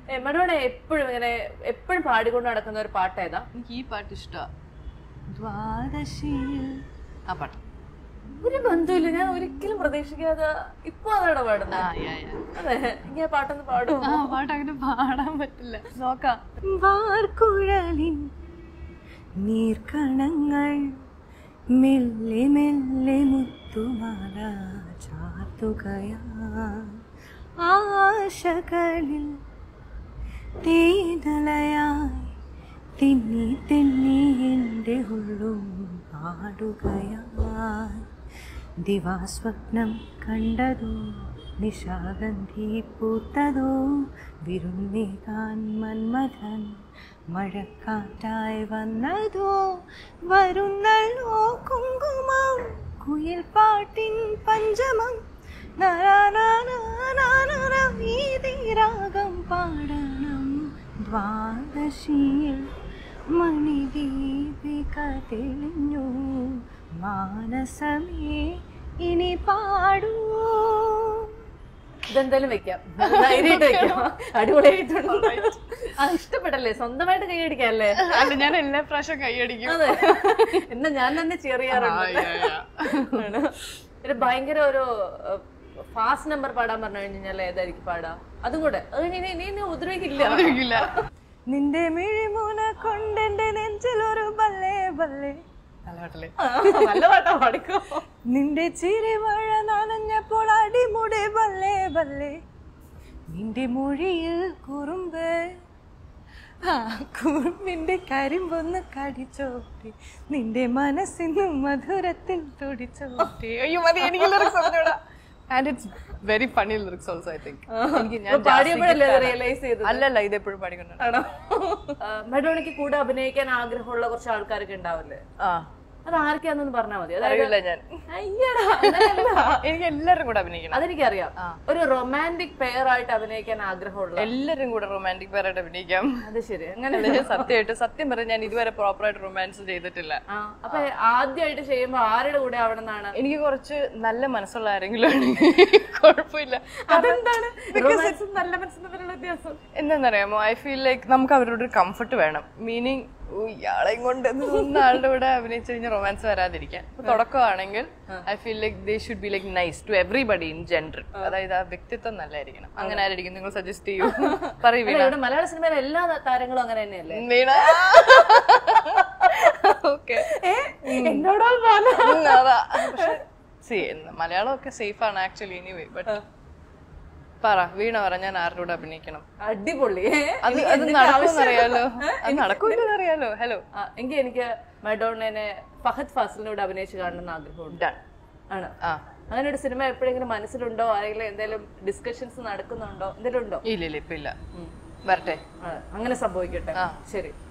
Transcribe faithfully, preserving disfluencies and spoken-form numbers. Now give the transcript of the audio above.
മഡോണ എപ്പോഴും ഇങ്ങനെ എപ്പോഴും പാടിക്കൊണ്ട് നടക്കുന്ന ഒരു പാട്ട് ഏതാ? എനിക്ക് ഈ പാട്ട് ഇഷ്ടമാണ്. ആ പാട്ട് ഒരു ബന്ധമില്ല, ഞാൻ ഒരിക്കലും പ്രതീക്ഷിക്കാതെ ഇപ്പൊ അതാണ് പാടുന്നത്. അതെ, ഇങ്ങനെ പാട്ടൊന്ന് പാടും. ആ പാട്ട് അങ്ങനെ പാടാൻ പറ്റില്ല, നോക്കാം. വാർക്കുഴലിൻ നീർക്കണങ്ങൾ മെല്ലെ മെല്ലെ മുത്തുമാല ചാർത്തുകയാ, ആശകളിൽ തേനലയായി തിന്നി തിന്നി എൻ്റെ ഉള്ളും പാടുകയായി, ദിവാസ്വപ്നം കണ്ടതോ നിശാഗന്ധി പൂത്തതോ, വിരുന്നേകാൻ മന്മഥൻ മഴക്കാറ്റായി വന്നതോ, വരുന്നല്ലോ കുങ്കുമം കുയിൽ പാട്ടിൻ പഞ്ചമം, രാഗം പാടണം ദ്വാദശിയിൽ മണിദീപിക തെളിഞ്ഞു, മാനസമേ ഇനി പാടൂ. ഇതെന്തായാലും വെക്കാം, ധൈര്യമായിട്ട് വെക്കാം, അടിപൊളിയായിട്ടുണ്ട്. അത് ഇഷ്ടപ്പെട്ടല്ലേ? സ്വന്തമായിട്ട് കൈയടിക്കാല്ലേ? അല്ല, ഞാൻ എല്ലാ പ്രാവശ്യം കൈയടിക്കും. അതെ, എന്നാ ഞാൻ തന്നെ ചെറിയാറുണ്ട്. ഭയങ്കര ഒരു ഫാസ്റ്റ് നമ്പർ പാടാൻ പറഞ്ഞു കഴിഞ്ഞാൽ ഏതായിരിക്കും പാടാ? അതും കൂടെ ഉപദ്രവിക്കില്ല. നിന്റെ മിഴിമുന കൊണ്ടെന്റെ നെഞ്ചിലൊരു ബല്ലേ ബല്ലേ, നല്ല പാട്ടാ, പാടിക്കോ. നിന്റെ ചിരിമഴ നനഞ്ഞപ്പോൾ അടിമുടി ബല്ലേ ബല്ലേ, നിന്റെ മൊഴിയിൽ കുറുമ്പ് ആ കുറുമ്പിന്റെ കരിമ്പൊന്ന് കടിച്ചോട്ടി, നിന്റെ മനസ്സിനും മധുരത്തിൽ തുടിച്ചോട്ടി. അയ്യോ മതി, എനിക്ക് ലിറിക്സ് അറിഞ്ഞൂടാ. And it's very funny lyrics also, I think. അല്ലല്ല, ഇത് എപ്പോഴും പാടിക്കൊണ്ടാണ്. മഡോണയ്ക്ക് കൂടെ അഭിനയിക്കാൻ ആഗ്രഹമുള്ള കുറച്ച് ആൾക്കാരൊക്കെ ഉണ്ടാവില്ലേ? അത് ആർക്കാന്നൊന്ന് പറഞ്ഞാൽ മതി. അറിയില്ല ഞാൻ. എനിക്ക് എല്ലാവരും കൂടെ അഭിനയിക്കണം. അതെനിക്കറിയാം. ഒരു റൊമാൻറ്റിക് പെയർ ആയിട്ട് അഭിനയിക്കാൻ ആഗ്രഹമുള്ള എല്ലാരും കൂടെ റൊമാൻറ്റിക് പെയർ ആയിട്ട് അഭിനയിക്കാം. അത് ശരി. അങ്ങനെ സത്യമായിട്ട് സത്യം പറഞ്ഞാൽ ഞാൻ ഇതുവരെ പ്രോപ്പർ ആയിട്ട് റൊമാൻസ് ചെയ്തിട്ടില്ല. അപ്പൊ ആദ്യമായിട്ട് ചെയ്യുമ്പോ ആരുടെ കൂടെ ആവണമെന്നാണ്? എനിക്ക് കുറച്ച് നല്ല മനസ്സുള്ള ആരെങ്കിലും ആണെങ്കിൽ കുഴപ്പമില്ല. അതെന്താണ് നല്ല മനസ്സിന്റെ വ്യത്യാസം? എന്താണെന്നറിയാമോ, ഐ ഫീൽ ലൈക്ക് നമുക്ക് അവരോട് ഒരു കംഫർട്ട് വേണം. മീനിങ് ഇയാളെയും കൊണ്ട് ആളുടെ കൂടെ അഭിനയിച്ചു കഴിഞ്ഞാൽ റൊമാൻസ് വരാതിരിക്കാൻ. തുടക്കമാണെങ്കിൽ I feel like they should be like nice to everybody in general. അതായത് ആ വ്യക്തിത്വം നല്ലതായിരിക്കണം. അങ്ങനെ ആയിരിക്കും നിങ്ങൾ സജസ്റ്റ് ചെയ്യൂ. പറയൂ. മലയാള സിനിമയിലെ എല്ലാ താരങ്ങളും അങ്ങനെ തന്നെയല്ലേ? ഓക്കെ, എന്നോടോ അതാ. പക്ഷേ മലയാളമൊക്കെ സേഫ് ആണ് ആക്ച്വലി. എനിവേ ബട്ട് പറ, വീണ പറ, ഞാൻ ആരുടെ കൂടെ അഭിനയിക്കണം? അടിപൊളി. അത് അത് നടക്കുമെന്നറിയാലോ, അത് നടക്കൂലെന്നറിയാലോ. ഹലോ, എങ്കിൽ എനിക്ക് മഡോണനെ ഫഹദ് ഫാസിലിനോട് അഭിനയിച്ച് കാണണമെന്ന് ആഗ്രഹമുണ്ട്. ആണ്. അങ്ങനെ ഒരു സിനിമ എപ്പോഴെങ്കിലും മനസ്സിലുണ്ടോ? ആരെങ്കിലും എന്തെങ്കിലും ഡിസ്കഷൻസ് നടക്കുന്നുണ്ടോ? എന്തെങ്കിലും ഉണ്ടോ? ഇല്ല ഇല്ല, ഇപ്പൊ ഇല്ല. വരട്ടെ, അങ്ങനെ സംഭവിക്കട്ടെ. ശരി.